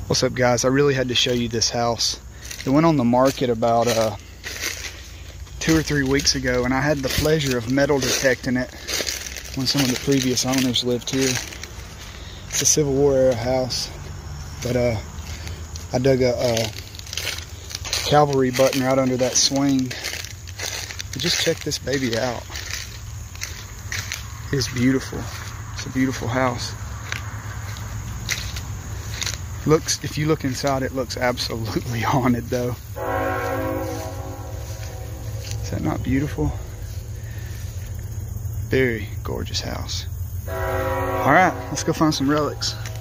What's up, guys? I really had to show you this house. It went on the market about 2 or 3 weeks ago, and I had the pleasure of metal detecting it when some of the previous owners lived here. It's a Civil War era house, but I dug a cavalry button right under that swing. But just check this baby out. It's beautiful. It's a beautiful house. Looks, if you look inside, it looks absolutely haunted though. Is that not beautiful? Very gorgeous house. All right, let's go find some relics.